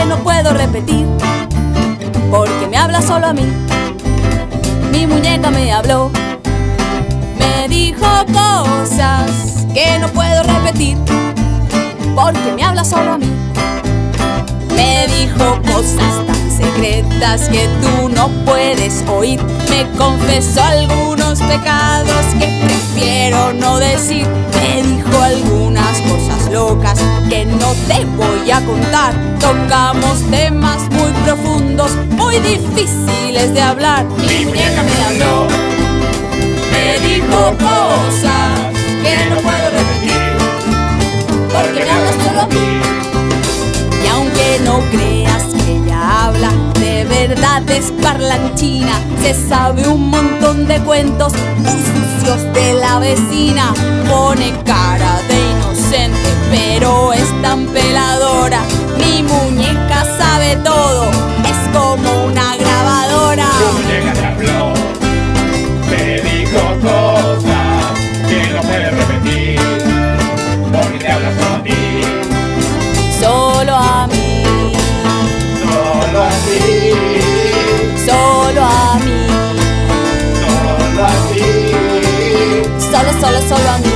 que no puedo repetir, porque me habla solo a mí. Mi muñeca me habló, me dijo cosas que no puedo repetir, porque me habla solo a mí. Me dijo cosas tan secretas que tú no puedes oír. Me confesó algunos pecados que prefiero no decir. Me dijo algunas cosas locas que no te voy a contar. Tocamos temas muy profundos, muy difíciles de hablar. Mi muñeca me habló, me dijo cosas que no puedo repetir, porque me habla solo a mí. Y aunque no creas que ella habla, de verdad es parlanchina. Se sabe un montón de cuentos muy sucios de la vecina. Pone cara de inocente, pero es tan peladora. Mi muñeca sabe todo, es como una grabadora. Tu muñeca te habló, te dijo cosas que no puedes repetir, porque te habla solo a ti. Solo a mí, Solo a ti, solo a mí, solo a ti. solo a mí.